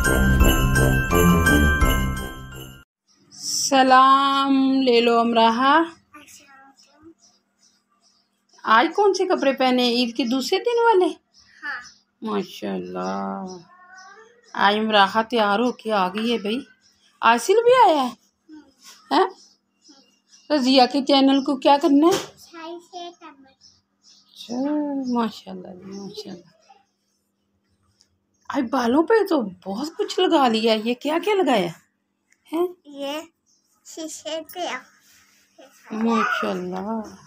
सलाम ले लो अमराहा। आज कौन से कपड़े पहने, ईद के दूसरे दिन वाले? हाँ। माशाल्लाह, आज अमराहा तैयार होके आ गई है भाई। आसिल भी आया है हैं? रजिया के चैनल को क्या करना है? अच्छा, माशाल्लाह जी माशाल्लाह। आज बालों पे तो बहुत कुछ लगा लिया। ये क्या क्या लगाया है? ये शीशे पे माशाल्लाह।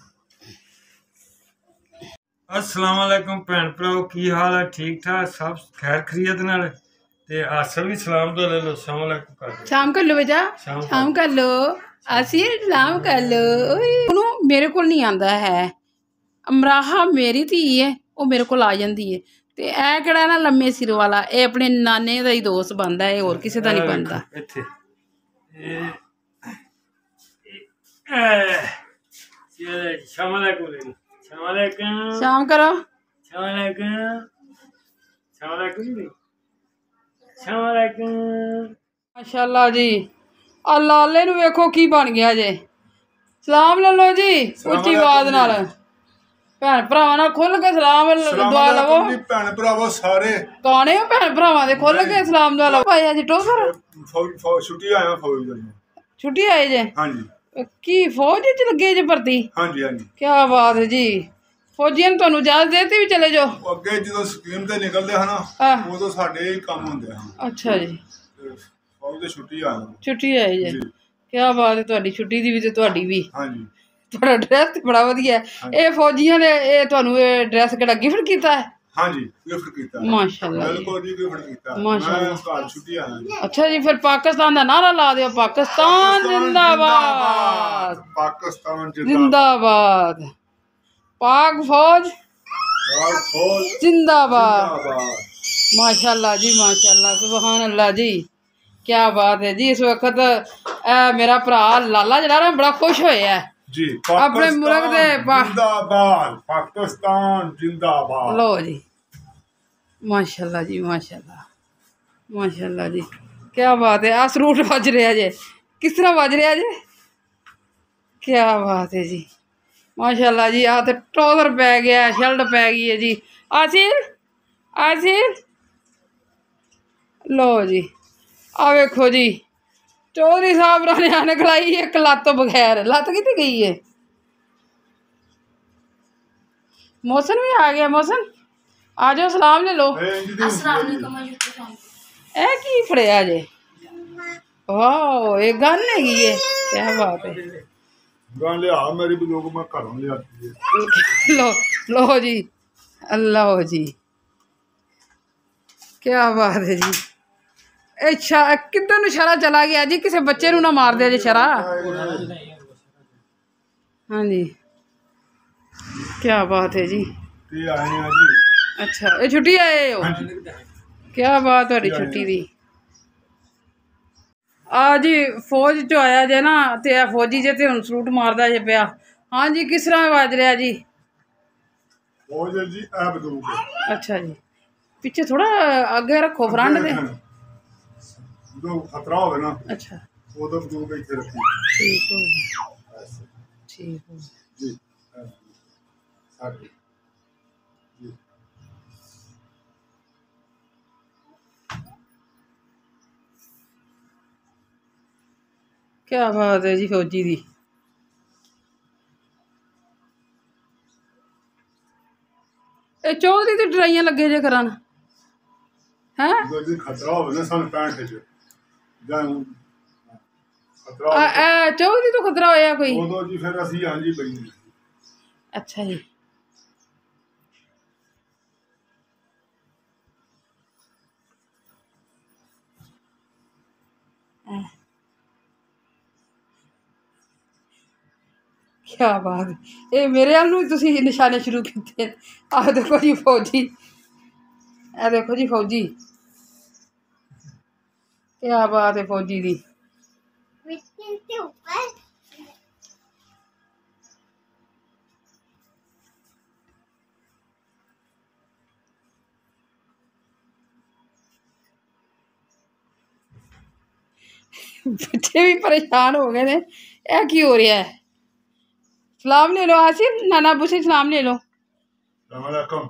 अस्सलाम वालेकुम भैन भराओ, की हाल है? ठीक ठाक सब खैर खरीयत नाल ते आसिल भी सलाम तो ले लो। अस्सलाम वालेकुम कर दो। शाम कर लो बेटा, शाम कर लो। आसिल सलाम कर लो। सुनो, मेरे को नहीं आंदा है। अमराहा मेरी धी है, वो मेरे को आ जाती है। ते ए केड़ा ना लम्मे सिर वाला, ये अपने नाने दा ही दोस्त बनदा है, और किसी दा नहीं बनदा। इत्थे शाम वालेकुम ले लो। शाम वालेकुम, शाम करो। शाम वालेकुम, शाम वालेकुम, शाम वालेकुम। माशाल्लाह जी। आ लाले नू वेखो की बन गया जे। सलाम ले लो जी उच्ची आवाज नाल। भैन भरावां नाल खुल के सलाम दुआ लवो। भैन भरावो सारे गाने हो भैन भरावां दे, खुल के सलाम दुआ लवो। भाई अज टोकर छुट्टी आया फौज दी। छुट्टी आए जे? हाँ जी। की फौज च लगे जे भर्ती? हाँ जी हाँ जी। क्या बात है जी। फौजियां ने तुहानू इजाजत देती भी चले जाओ? ਅੱਗੇ ਜਦੋਂ ਸਕੀਮ ਤੇ ਨਿਕਲਦੇ ਹਨ ਹਾਂ। ਉਦੋਂ ਸਾਡੇ ਹੀ ਕੰਮ ਹੁੰਦੇ ਹਨ। अच्छा जी, ਫੌਜ ਦੀ ਛੁੱਟੀ ਆ ਜਾਂਦੀ। छुट्टी आई जे। क्या बात है, तुहाडी छुट्टी दी भी ते तुहाडी भी। हाँ जी ਤੁਹਾਡਾ ਡਰੈਸ ਤੇ ਬੜਾ ਵਧੀਆ ਹੈ। ਇਹ ਫੌਜੀਆਂ ਨੇ ਇਹ ਤੁਹਾਨੂੰ ਇਹ ਡਰੈਸ ਕਿਹੜਾ ਗਿਫਟ ਕੀਤਾ ਹੈ? हाँ जी गिफ्ट ਕੀਤਾ माशाल्लाह जी। ਬਿਲਕੁਲ ਜੀ ਗਿਫਟ ਕੀਤਾ। माशाल्लाह। ਮੈਂ ਘਰ ਛੁੱਟੀ ਆ ਜਾਂਦੀ। अच्छा जी, फिर पाकिस्तान का नारा ला दियो, पाकिस्तान जिंदाबाद, पाकिस्तान जिंदाबाद, पाक फौज फौज जिंदाबाद। माशाल्लाह जी माशाल्लाह, सुभान अल्लाह जी। क्या बात है जी। इस वक्त मेरा भरा लाला जरा ना बड़ा खुश होया है जी। अपने मुल्क दे जिंदाबाद, पाकिस्तान जिंदाबाद। लो जी माशाल्लाह जी माशाल्लाह माशाल्लाह जी। क्या बात है। आ सूट बज रहा जे, किस तरह बज रहा जे? क्या बात है जी माशाल्लाह जी। आ तो ट्राउजर पै गया, शर्ट पै गई है जी। आसिल आसिल लो जी, आ वेखो जी, चौधरी साहब ने आने खलाई एक लत्त बगैर। लत्त कितने गई है? मौसम भी आ गया। मौसम आ जाओ, सलाम ले लो। ए की फड़िया जे? वाह, ये गन हैगी है। क्या बात है। गन लिया मेरी भी लोग मैं घरों लिया। लो लो जी, अल्लाह जी। क्या बात है जी। अच्छा, किधर नु शरा चला गया जी? किसी बच्चे नू ना मार दे जी शरा। हाँ जी, क्या बात है जी। अच्छा, ये छुट्टी आए हो? क्या बात है छुट्टी दी। आ जी फौज चो आया जे ना, ते फौजी जे ते हुण सलूट मारदा जे पिया। हाँ जी, किस तरह बज रहा जी? फौज जी ऐ बंदूक। अच्छा जी, पीछे थोड़ा आगे रखो, फ्रंट दे। जो खतरा हो ना, अच्छा वो तो बंदूक इत्थे रखी। ठीक हो, ठीक हो जी। साडी जी। क्या बात है जी फौजी दी। ये चौधरी दी डराइयां लगे जे करन हैं? जो खतरा हो ना सन 65 च जां खतरा चौधरी तो खतरा होया कोई? उदो जी फिर असि हां जी बई। अच्छा जी। क्या बात है। ये मेरे वाल नू तुसी निशाने शुरू किते। आ देखो जी फौजी, ए देखो जी फौजी। क्या बात है फौजी दी। बच्चे भी परेशान हो गए ने। यह की हो रहा है? सलाम ले लो आसिफ, नाना अब्बू से सलाम ले लो। वालेकुम।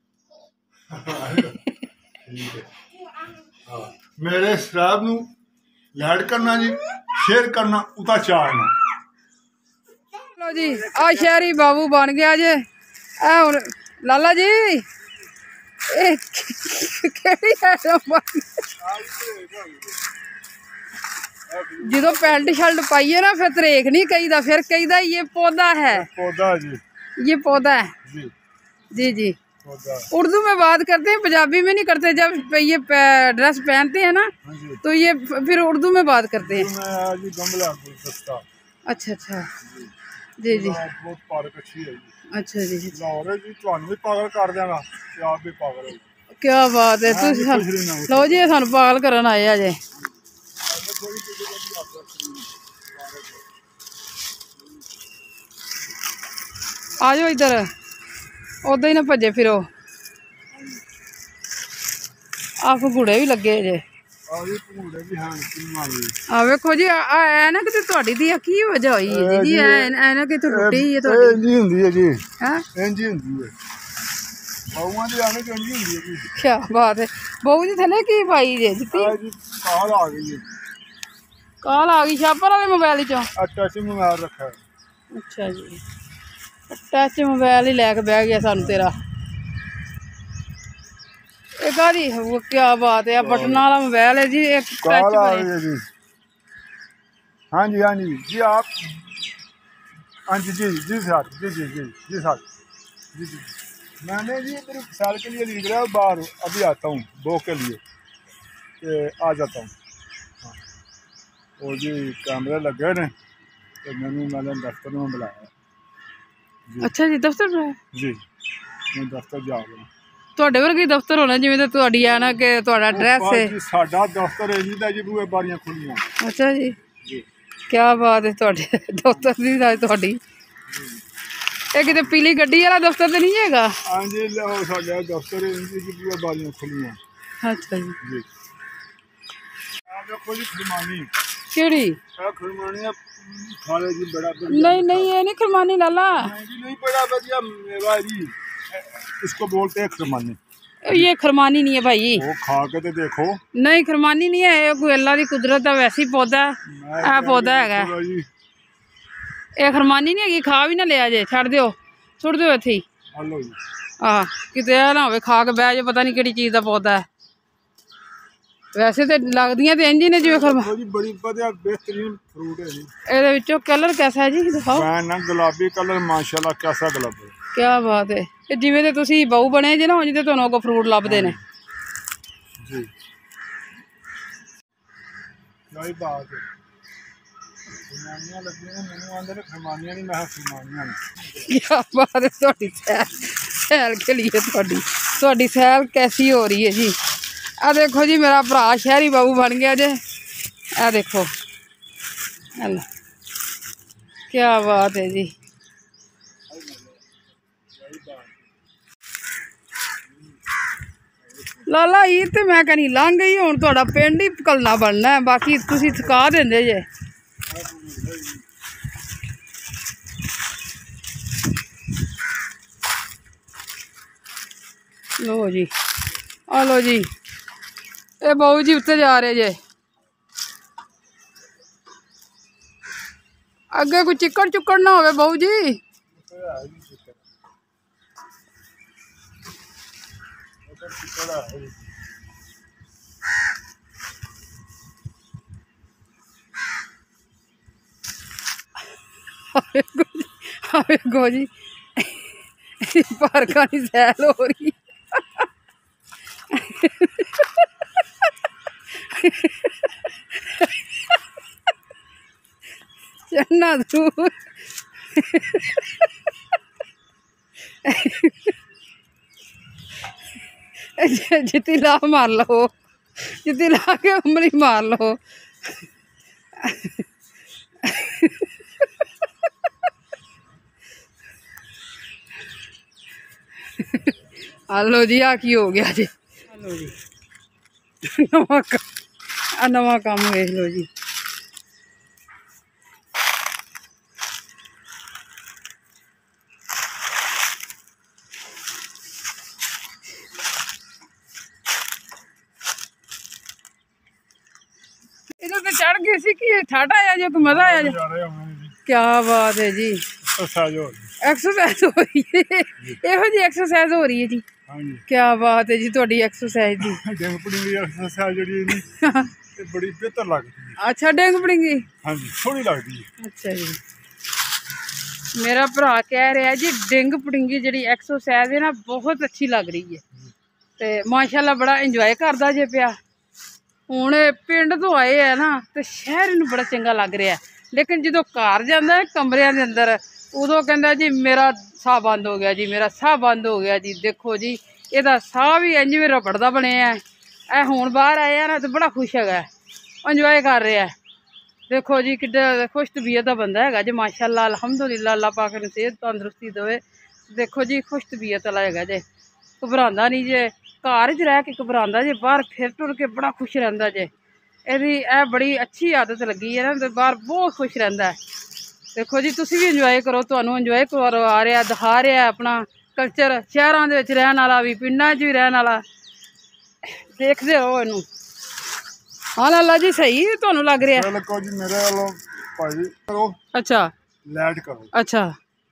ठीक है। हाँ, मेरे सब्सक्राइब नू लाइक करना जी, शेयर करना, उता चाड़ना। लो जी आ शहरी बाबू बन गया जे। ए हुण लाला जी ए केड़ी आइटम बन जो पैंट शर्ट पाइए ना फिर तरेक नहीं कहीदा, फिर कहीदा ये पौधा है, पौधा जी, ये पौधा है जी जी जी। पौधा। उर्दू में बात करते हैं, पंजाबी में नहीं करते। जब ये ड्रेस पहनते हैं ना हाँ जी, तो ये फिर उर्दू में बात करते हैं। मैं जी गमला गुलदस्ता। अच्छा अच्छा जी जी। बहुत पार्क अच्छी है जी। अच्छा जी लाहौर है जी, ਤੁਹਾਨੂੰ भी पागल कर देगा ते आप भी पागल हो। क्या बात है। तुम लो जी सानू पागल करन आए आ जे। आ जाओ इधर, उदा ही ना भजे फिरो। आ फगूड़े भी लगे जे। आ वेखो जी ऐनक ते तुहाडी दी की वजह होई है जी? ऐनक इत्थों टुटी है तुहाडी। इंज ही हुंदी है जी, हैं इंज ही हुंदी है। बहुआं दी ऐनक इंज ही हुंदी है जी। क्या बात है। बहू जी थले की पाई जे जित्ती? आ जी काल आ गई है। काल आ गई छापर वाले मोबाइल चों? टच मोबाइल रखा है। अच्छा जी, टच मोबाइल ही लैके बह गया सानू तेरा। एक आदी क्या बात है, बटन वाला मोबाइल है जी, एक काल टच आ वाले। गई है जी। हाँ जी, हाँ जी जी, आप हाँ जी जी जी सर, जी जी जी जी सर, जी जी। मैंने जी इधर साल के लिए निकला हूँ बाहर, अभी आता हूँ 2 के लिए, आ जाता हूँ। हाँ, वो जी कैमरे लगे ने तो मैंने दफ्तर में बुलाया जी। अच्छा जी, दफ्तर में जी, मैं दफ्तर जा रहा हूँ। ਤੁਹਾਡੇ ਵਰਗੇ ਦਫ਼ਤਰ ਹੋਣਾ ਜਿਵੇਂ ਤੇ ਤੁਹਾਡੀ ਆ ਨਾ ਕਿ ਤੁਹਾਡਾ ਐਡਰੈਸ ਹੈ। जी साडा दफ्तर है जी दा जी, बूहे बारियां खुलियां ਅੱਛਾ जी, जी। ਕੀ ਬਾਤ ਹੈ। ਤੁਹਾਡੇ ਦਫ਼ਤਰ ਦੀ ਤਾਂ ਤੁਹਾਡੀ ਇਹ ਕਿਤੇ ਪੀਲੀ ਗੱਡੀ ਵਾਲਾ ਦਫ਼ਤਰ ਤੇ ਨਹੀਂ ਹੈਗਾ? हाँ जी, साडा दफ्तर है जी, बूहे बारियां खुलियां ਅੱਛਾ जी। जी। आप देखो जी खरमानी, ਕਿਹੜੀ? खरमानी खाले जी, बड़ा नहीं नहीं ये नहीं खरमानी लाला, नहीं बड़ा बढ़िया मेवा है जी, इसको बोलते हैं खरमानी। ये खरमानी नहीं है भाई। वो खा के तो देखो। नहीं खरमानी नहीं है, ये कोई अल्लाह की कुदरत है, वैसी पौधा है पौधा है। ये खरमानी नहीं है, खा भी ना लिया जे, छड़ दियो सुट दियो इत्थे ही। हेलो जी, किते ना होवे खा के बह जाए, पता नहीं किहड़ी चीज़ का पौधा है। वैसे तो लगदियां ते इंज ही ने जिवें देखो जी बड़ी बढ़िया बेहतरीन फ्रूट है जी। ਇਹਦੇ ਵਿੱਚੋਂ कलर कैसा है जी दिखाओ। ना गुलाबी कलर, माशाल्लाह कैसा गुलाबी। क्या बात है। ਇਹ ਜਿਵੇਂ ਤੇ ਤੁਸੀਂ ਬਹੂ ਬਣੇ ਜੇ ਨਾ, ਉਂਝ ਤੇ ਤੁਹਾਨੂੰ ਕੋ ਫਰੂਟ ਲੱਭਦੇ ਨੇ जी। यही बात है, खरमानियां लगी ने, मैंने आंदे ने खरमानियां नहीं, मैं खरमानियां ने। क्या बात है। ਤੁਹਾਡੀ सैल के लिए ਤੁਹਾਡੀ सैल कैसी हो रही है जी? आ देखो जी मेरा भरा शहरी बाबू बन गया जे। आ देखो क्या बात है जी। लाला ईद तो मैं कहनी लंघ गई, हुण तुहाडा पिंड ही कलना बनना है, बाकी तुसीं थका देंदे जे। लो जी, आ लो जी, ये बहू जी उत्ते जा रहे जे। अगे कोई चिक्कड़ चुक्कड़ ना होवे बहू जी? देखो जी पार्का की सैल हो रही। चढ़ना दूर जितनी ला मार लो, जितनी ला के उमरी मार लो। हेलो जी, आ की हो गया जी? हेलो जी नवा काम वेख लो जी। ਚੜ ਗਏ ਸੀ ਕਿ ਠਾਠਾ ਆਇਆ ਜੇ ਕੋਈ ਮਜ਼ਾ ਆਇਆ ਜੇ ਨਜ਼ਾਰੇ ਆਉਣੇ ਨੇ ਜੀ ਕੀ ਬਾਤ ਹੈ ਜੀ ਐਕਸਰਸਾਈਜ਼ ਹੋ ਰਹੀ ਐਕਸਰਸਾਈਜ਼ ਹੋ ਰਹੀ ਹੈ ਇਹੋ ਜਿਹੀ ਐਕਸਰਸਾਈਜ਼ ਹੋ ਰਹੀ ਹੈ ਜੀ ਹਾਂਜੀ ਕੀ ਬਾਤ ਹੈ ਜੀ ਤੁਹਾਡੀ ਐਕਸਰਸਾਈਜ਼ ਦੀ ਡਿੰਗ ਪੜਿੰਗ ਦੀ ਐਕਸਰਸਾਈਜ਼ ਜਿਹੜੀ ਹੈ ਨੀ ਇਹ ਬੜੀ ਬਿਹਤਰ ਲੱਗਦੀ ਹੈ ਅੱਛਾ ਡਿੰਗ ਪੜਿੰਗੀ ਹਾਂਜੀ ਸੋਹਣੀ ਲੱਗਦੀ ਹੈ ਅੱਛਾ ਜੀ ਮੇਰਾ ਭਰਾ ਕਹਿ ਰਿਹਾ ਜੀ ਡਿੰਗ ਪੜਿੰਗੀ ਜਿਹੜੀ ਐਕਸਰਸਾਈਜ਼ ਹੈ ਨਾ ਬਹੁਤ ਅੱਛੀ ਲੱਗ ਰਹੀ ਹੈ ਤੇ ਮਾਸ਼ਾਅੱਲਾ ਬੜਾ ਇੰਜੋਏ ਕਰਦਾ ਜੇ ਪਿਆ ਹੁਣ ਇਹ ਪਿੰਡ ਤੋਂ ਆਏ ਆ ਨਾ ਤੇ ਸ਼ਹਿਰ ਨੂੰ ਬੜਾ ਚੰਗਾ ਲੱਗ ਰਿਹਾ ਲੇਕਿਨ ਜਦੋਂ ਘਰ ਜਾਂਦਾ ਹੈ ਕਮਰਿਆਂ ਦੇ ਅੰਦਰ ਉਦੋਂ ਕਹਿੰਦਾ ਜੀ ਮੇਰਾ ਸਾਹ ਬੰਦ ਹੋ ਗਿਆ ਜੀ ਮੇਰਾ ਸਾਹ ਬੰਦ ਹੋ ਗਿਆ ਜੀ ਦੇਖੋ ਜੀ ਇਹਦਾ ਸਾਹ ਵੀ ਇੰਜ ਵੀ ਰਬੜਦਾ ਬਣਿਆ ਇਹ ਹੁਣ ਬਾਹਰ ਆਇਆ ਨਾ ਤੇ ਬੜਾ ਖੁਸ਼ ਹੈਗਾ ਇੰਜੋਏ ਕਰ ਰਿਹਾ ਦੇਖੋ ਜੀ ਕਿੱਡਾ ਖੁਸ਼ ਤਬੀਅਤ ਦਾ ਬੰਦਾ ਹੈਗਾ ਜੀ ਮਾਸ਼ਾਅੱਲਾ ਅਲਹਮਦੁਲਿਲਾ ਅੱਲਾਹ ਪਾਕ ਨੂੰ ਸਿਹਤ ਤੰਦਰੁਸਤੀ ਦੇਵੇ ਦੇਖੋ ਜੀ ਖੁਸ਼ ਤਬੀਅਤ ਵਾਲਾ ਹੈਗਾ ਜੇ ਘਬਰਾਉਂਦਾ ਨਹੀਂ ਜੇ ਘਰ 'ਚ ਰਹਿ ਕੇ ਘਬਰਾਉਂਦਾ ਜੇ ਬਾਹਰ ਫਿਰ ਟੁਰ ਕੇ ਬੜਾ ਖੁਸ਼ ਰਹਿੰਦਾ ਜੇ ਇਹਦੀ ਇਹ ਬੜੀ ਅੱਛੀ ਆਦਤ ਲੱਗੀ ਹੈ ਨਾ ਤੇ ਬਾਹਰ ਬਹੁਤ ਖੁਸ਼ ਰਹਿੰਦਾ ਦੇਖੋ ਜੀ ਤੁਸੀਂ ਵੀ ਇੰਜੋਏ ਕਰੋ ਤੁਹਾਨੂੰ ਇੰਜੋਏ ਕਰਵਾ ਰਿਹਾ ਦਿਖਾ ਰਿਹਾ ਆਪਣਾ ਕਲਚਰ ਸ਼ਹਿਰਾਂ ਦੇ ਵਿੱਚ ਰਹਿਣ ਵਾਲਾ ਵੀ ਪਿੰਡਾਂ 'ਚ ਵੀ ਰਹਿਣ ਵਾਲਾ ਦੇਖਦੇ ਰਹੋ ਇਹਨੂੰ ਹਾਂ ਲਾਲਾ ਜੀ ਸਹੀ ਤੁਹਾਨੂੰ ਲੱਗ ਰਿਹਾ ਬਿਲਕੁਲ ਜੀ ਮੇਰੇ ਵੱਲੋਂ ਭਾਈ ਕਰੋ ਅੱਛਾ ਲੈਟ ਕਰੋ ਅੱਛਾ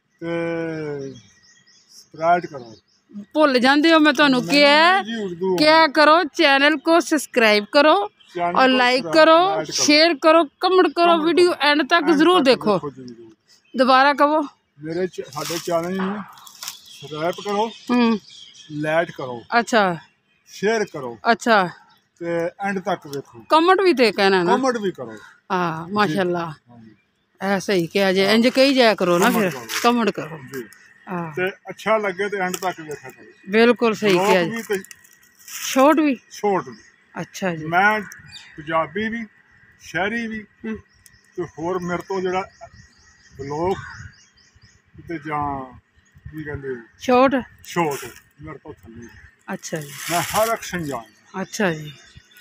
ਤੇ ਸਪਰਾਈਟ ਕਰੋ ਭੁੱਲ ਜਾਂਦੇ ਹੋ मैं ਤੁਹਾਨੂੰ ਕਿਹਾ जी उर्दू क्या करो चैनल को सब्सक्राइब करो चैनल और को लाइक करो लाइक करो। शेयर करो कमेंट करो वीडियो एंड तक जरूर देखो देखो जी, जरूर। दोबारा कहो मेरे साडे चैनल ਨੂੰ ਸਬਸਕ੍ਰਾਈਬ ਕਰੋ ਲਾਈਕ ਕਰੋ अच्छा ਸ਼ੇਅਰ ਕਰੋ अच्छा ਤੇ ਐਂਡ ਤੱਕ ਵੇਖੋ कमेंट भी तो कहना ना ਕਮੈਂਟ ਵੀ ਕਰੋ हाँ माशाल्लाह ਹਾਂਜੀ ऐसा ही क्या जे इंज कही जाया करो ना फिर कमेंट करो ਜੀ हाँ ਤੇ ਅੱਛਾ ਲੱਗੇ ਤੇ ਐਂਡ ਤੱਕ ਵੇਖਿਆ ਕਰੋ बिल्कुल सही किया ਲੋਕ जी ਵੀ ਤੇ छोट भी ਛੋਟ ਵੀ अच्छा जी ਮੈਂ ਪੰਜਾਬੀ ਵੀ ਸ਼ਹਿਰੀ ਵੀ ਤੇ ਹੋਰ ਮੇਰੇ ਤੋਂ ਜਿਹੜਾ ਬਲੋਕ ਤੇ ਜਾਂ ਕੀ ਕਹਿੰਦੇ छोट ਛੋਟ ਮੇਰੇ ਤੋਂ ਥੱਲੇ अच्छा जी ਮੈਂ ਹਰ ਐਕਸ਼ਨ ਜਾਣਦਾ अच्छा जी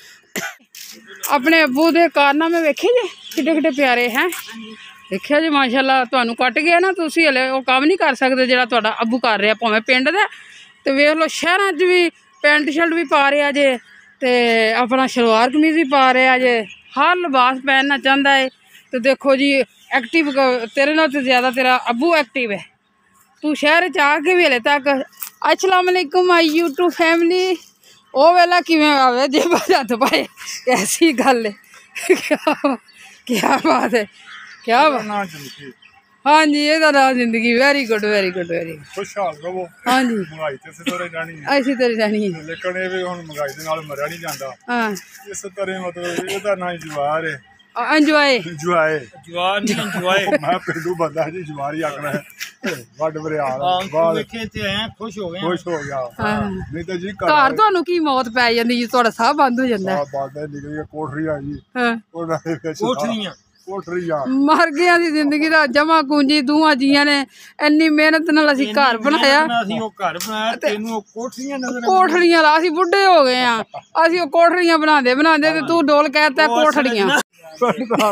ਆਪਣੇ ਅੱਬੂ ਦੇ ਕਾਰਨਾਮੇ ਵੇਖੇ ਜੇ ਕਿੱਡੇ ਕਿੱਡੇ ਪਿਆਰੇ ਹੈ ਦੇਖਿਆ ਜੀ ਮਾਸ਼ਾਅੱਲਾ ਤੁਹਾਨੂੰ ਕੱਟ ਗਿਆ ਨਾ ਤੁਸੀਂ ਹਲੇ ਉਹ ਕੰਮ ਨਹੀਂ ਕਰ ਸਕਦੇ ਜਿਹੜਾ ਤੁਹਾਡਾ ਅੱਬੂ ਕਰ ਰਿਹਾ ਭਾਵੇਂ ਪਿੰਡ ਦਾ ਤੇ ਵੇਖ ਲਓ ਸ਼ਹਿਰਾਂ 'ਚ ਵੀ ਪੈਂਟ ਸ਼ਰਟ ਵੀ ਪਾ ਰਿਹਾ ਜੇ ਤੇ ਆਪਣਾ ਸਲਵਾਰ ਕਮੀਜ਼ ਵੀ ਪਾ ਰਿਹਾ ਜੇ ਹਰ ਲਿਬਾਸ ਪਹਿਨਣਾ ਚਾਹੁੰਦਾ ਹੈ ਤੇ ਦੇਖੋ ਜੀ ਐਕਟਿਵ ਤੇਰੇ ਨਾਲ ਤੇ ਜ਼ਿਆਦਾ ਤੇਰਾ ਅੱਬੂ ਐਕਟਿਵ ਹੈ ਤੂੰ ਸ਼ਹਿਰ 'ਚ ਆ ਕੇ ਵੀ ਹਲੇ ਤੱਕ अस्सलाम वालेकुम माय यूट्यूब फैमिली ਉਹ ਵੇਲਾ ਕਿਵੇਂ ਆਵੇ ਜੇਬਾਂ 'ਚ ਹੱਥ ਪਾਏ ਐਸੀ ਗੱਲ ਹੈ ਕੀ ਬਾਤ ਹੈ ਕੀ ਬਾਤ ਨਾ ਜ਼ਿੰਦਗੀ ਹਾਂਜੀ ਇਹਦਾ ਨਾਮ ਜ਼ਿੰਦਗੀ very good very good very ਖੁਸ਼ਹਾਲ ਰਹੋ ਹਾਂਜੀ ਮਹਿੰਗਾਈ ਤੇ ਸਿੱਧੇ ਜਾਣੀ ਹੈ ਐਸੀ ਤੇਰੀ ਜਾਣੀ ਹੈ ਲੇਕਿਨ ਇਹ ਵੀ ਹੁਣ ਮਹਿੰਗਾਈ ਦੇ ਨਾਲ ਮਰਿਆ ਨਹੀਂ ਜਾਂਦਾ ਹਾਂ ਇਸ ਤਰ੍ਹਾਂ ਮਤਲਬ ਇਹਦਾ ਨਾਂ ਜਵਾਰ ਹੈ ਇੰਜੋਏ ਜਵਾਏ ਜਵਾਨ ਨਹੀਂ ਇੰਜੋਏ ਮੈਂ ਪਿੰਡੂ ਬੰਦਾ ਜੀ ਜਵਾਰੀ ਆਖਣਾ ਹੈ ਵੱਡ ਬਰਿਆਲ ਬਾਹਰ ਵੇਖੇ ਤੇ ਐ ਖੁਸ਼ ਹੋ ਗਏ ਖੁਸ਼ ਹੋ ਗਿਆ ਨਹੀਂ ਤਾਂ ਜੀ ਘਰ ਤੁਹਾਨੂੰ ਕੀ ਮੌਤ ਪੈ ਜਾਂਦੀ ਜੀ ਤੁਹਾਡਾ ਸਾਹ ਬੰਦ ਹੋ ਜਾਂਦਾ ਆ ਬਾਦਾ ਨਿਕਲੀ ਕੋਠਰੀ ਆ ਜੀ ਹਾਂ ਉਹਨਾਂ ਦੇ ਵਿੱਚ ਕੋਠਰੀਆਂ ਕੋਠਰੀ ਆ ਮਰ ਗਿਆ ਦੀ ਜ਼ਿੰਦਗੀ ਦਾ ਜਮਾ ਕੁੰਜੀ ਦੋਵਾਂ ਜੀਆਂ ਨੇ ਇੰਨੀ ਮਿਹਨਤ ਨਾਲ ਅਸੀਂ ਘਰ ਬਣਾਇਆ ਅਸੀਂ ਉਹ ਘਰ ਬਣਾਇਆ ਤੈਨੂੰ ਉਹ ਕੋਠਰੀਆਂ ਨਜ਼ਰ ਕੋਠੜੀਆਂ ਲਾ ਅਸੀਂ ਬੁੱਢੇ ਹੋ ਗਏ ਆ ਅਸੀਂ ਉਹ ਕੋਠੜੀਆਂ ਬਣਾਉਂਦੇ ਬਣਾਉਂਦੇ ਤੇ ਤੂੰ ਡੋਲ ਕਹਿਤਾ ਕੋਠੜੀਆਂ ਬਣਾ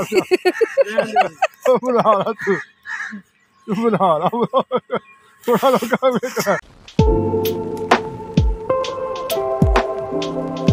ਲਾ ਤੂੰ ਬਣਾ ਲਾ ਥੋੜਾ ਲੋਕਾਂ ਵੇਖ